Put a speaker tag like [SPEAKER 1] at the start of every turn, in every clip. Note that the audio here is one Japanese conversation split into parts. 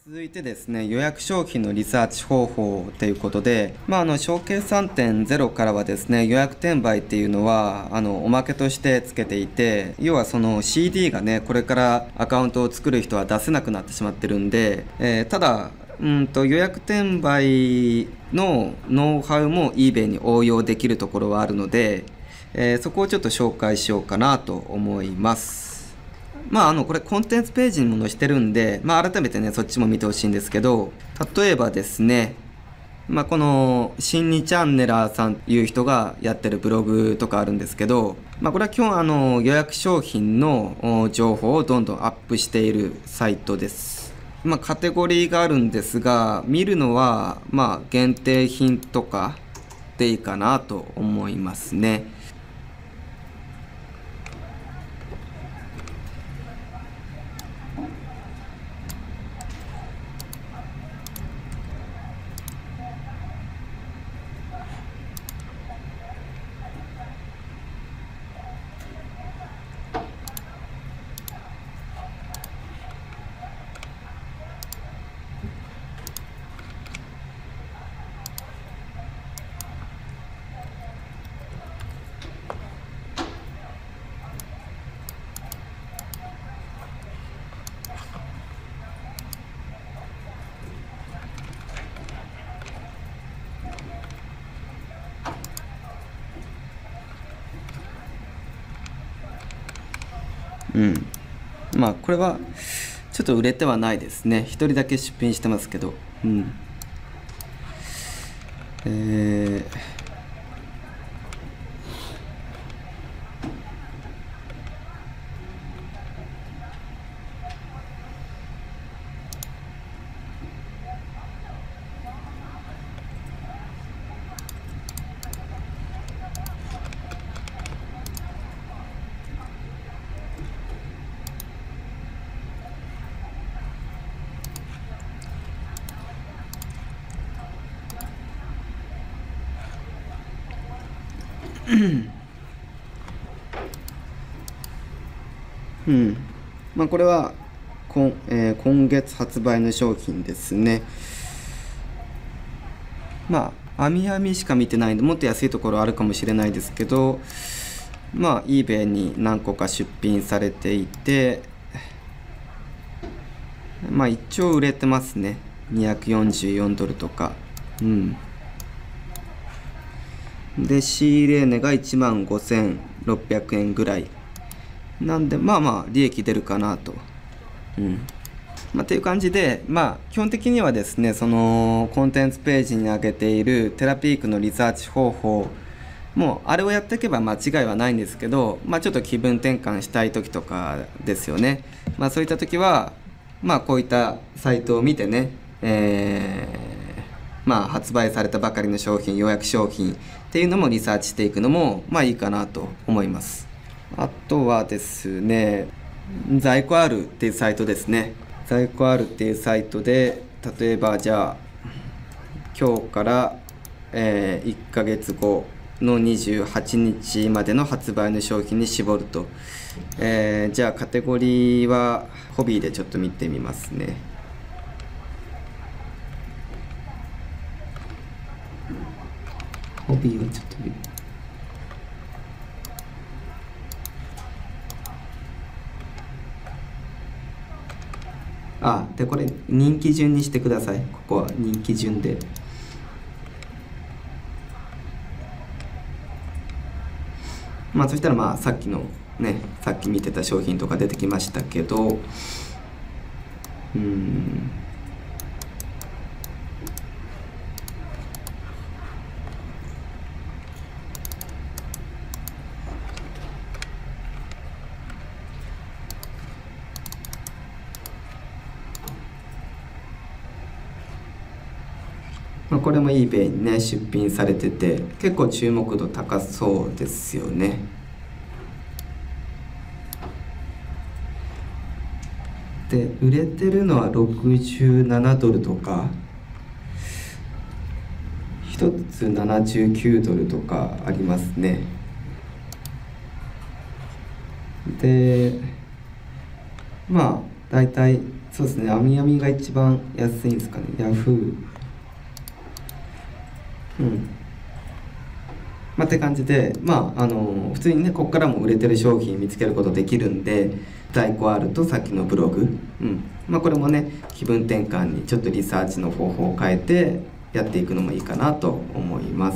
[SPEAKER 1] 続いてですね、予約商品のリサーチ方法ということで、承継3.0からはですね、予約転売っていうのは、おまけとしてつけていて、要はその CD がね、これからアカウントを作る人は出せなくなってしまってるんで、ただ、予約転売のノウハウも eBay に応用できるところはあるので、そこをちょっと紹介しようかなと思います。これコンテンツページにも載せてるんで、改めてね、そっちも見てほしいんですけど、例えばですね、この新2チャンネラーさんという人がやってるブログとかあるんですけど、これは基本予約商品の情報をどんどんアップしているサイトです。カテゴリーがあるんですが、見るのは限定品とかでいいかなと思いますね。これはちょっと売れてはないですね。一人だけ出品してますけど。これは今月発売の商品ですね。あみあみしか見てないんで、もっと安いところあるかもしれないですけど、eBay に何個か出品されていて、一応売れてますね。$244とか。で、仕入れ値が15,600円ぐらい。なんで、利益出るかなと。っていう感じで、基本的にはですね、そのコンテンツページに上げているテラピークのリサーチ方法、もうあれをやっていけば間違いはないんですけど、ちょっと気分転換したい時とかですよね。そういった時は、こういったサイトを見てね、発売されたばかりの商品、予約商品っていうのもリサーチしていくのもいいかなと思います。あとはですね、在庫あるっていうサイトですね。在庫あるっていうサイトで、例えばじゃあ今日から、1ヶ月後の28日までの発売の商品に絞ると、じゃあカテゴリーはホビーでちょっと見てみますね。ホビーはちょっと見る。でこれ人気順にしてください。ここは人気順で。そしたらさっきのね、さっき見てた商品とか出てきましたけど、これも eBay にね出品されてて、結構注目度高そうですよね。で売れてるのは$67とか、1つ$79とかありますね。でだいたいそうですね、アミアミが一番安いんですかね。ヤフー。って感じで、普通にね、ここからも売れてる商品見つけることできるんで、在庫あるとさっきのブログ、これもね、気分転換にちょっとリサーチの方法を変えてやっていくのもいいかなと思います。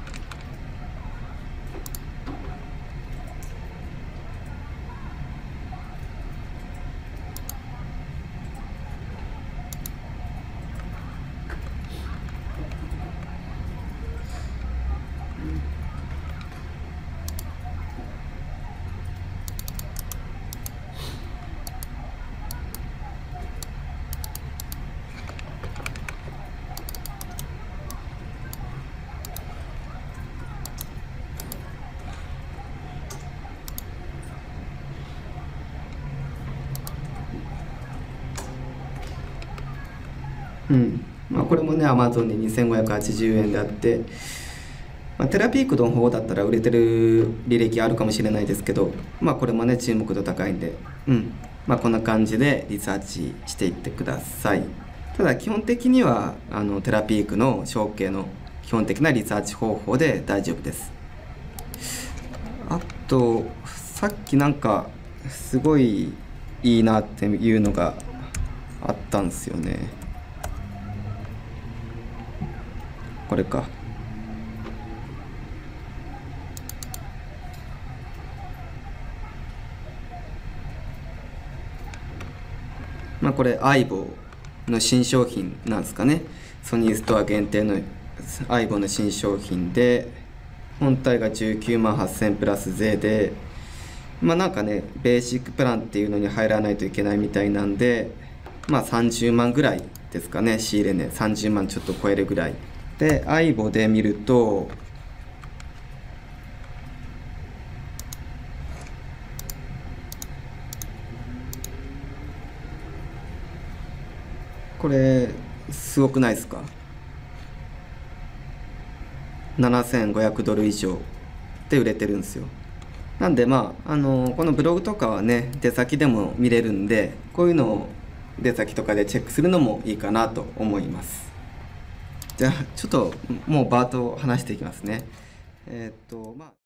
[SPEAKER 1] これもね Amazon で2580円であって、テラピークの方だったら売れてる履歴あるかもしれないですけど、これもね注目度高いんで、こんな感じでリサーチしていってください。ただ基本的にはテラピークの承継の基本的なリサーチ方法で大丈夫です。あとさっきなんかすごいいいなっていうのがあったんですよね。これか。これ相棒の新商品なんですかね。ソニーストア限定の相棒の新商品で、本体が19万8000プラス税で、なんかねベーシックプランっていうのに入らないといけないみたいなんで、30万ぐらいですかね。仕入れね30万ちょっと超えるぐらいで、相棒で見るとこれすごくないですか。7500ドル以上で売れてるんですよ。なんでこのブログとかはね出先でも見れるんで、こういうのを出先とかでチェックするのもいいかなと思います。じゃあちょっともうバート話していきますね。